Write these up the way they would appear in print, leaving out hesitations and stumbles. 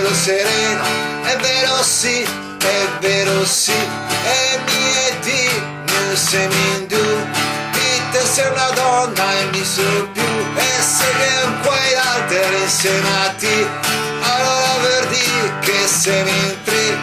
cielo sereno, è vero sì, è vero sì, e mi di non sei mi du, te sei una donna e mi so più, e se che un quai altre insiemati, allora per dire che sei mentri,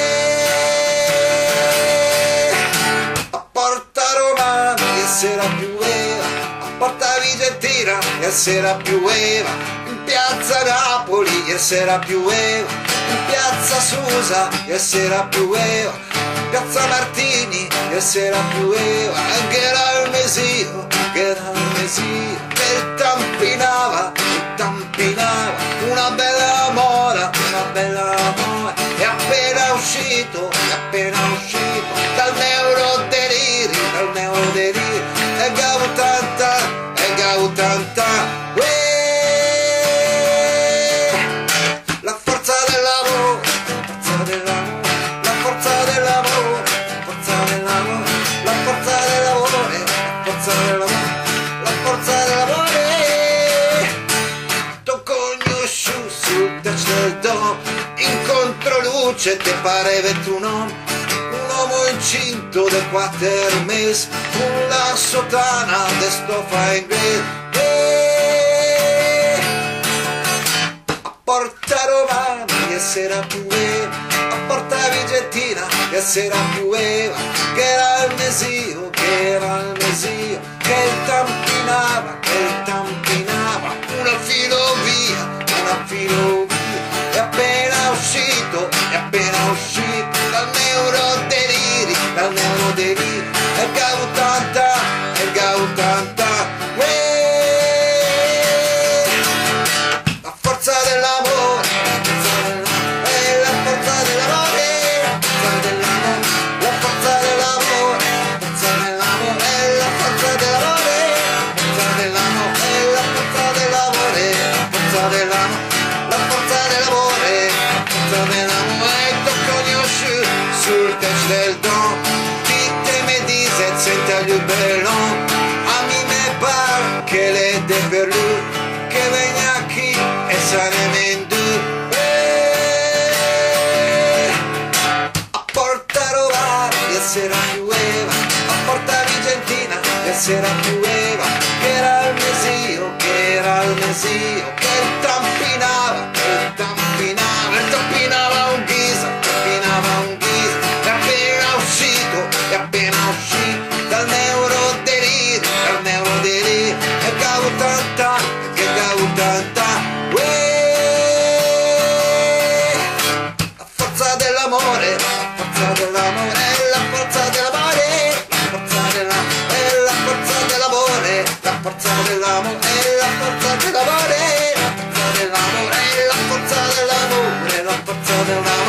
a Porta Romana che sera più eva, a Porta Vicentina che sera più eva, in piazza Napoli che sera più eva, in piazza Susa che sera più eva, in piazza Martini che sera più eva, anche era il Mesio, che era il Mesio, che tampinava, una bella mora, è appena uscito dal neurodelirio, e gautanta, la forza del lavoro, la forza del lavoro, la forza del lavoro, la forza del lavoro, la forza del lavoro, la forza del lavoro. T'ho conosciuto sul touch del do, in controluce te pareva tu un uomo incinto del 4 mesi, con la sotana de stoffa inglese. A Porta Romana che sera più eva, a Porta Vicentina che sera più eva, che era il Mesio, che tampinava, una filovia, è appena uscito dal neurodelirio, e gautanta, la forza dell'amore, la forza dell'amore, la forza dell'amore, la forza dell'amore, la forza dell'amore, la forza dell'amore, la forza dell'amore, t'ho conosciuto sul touch del don, te me dice senta più bello, a mi me par che le de per lui, che venga qui e se ne mendu, a Porta Romana che sera più eva, a Porta Vicentina che sera più eva, che era il Mesio, che tampinava un ghisa, è appena uscito dal neurodelirio, e gautanta, la forza dell'amore, la forza dell'amore, la forza dell'amore, la forza dell'amore, la forza dell'amore, la forza dell'amore, la forza dell'amore, la forza dell'amore, la forza dell'amore, la forza dell'amore.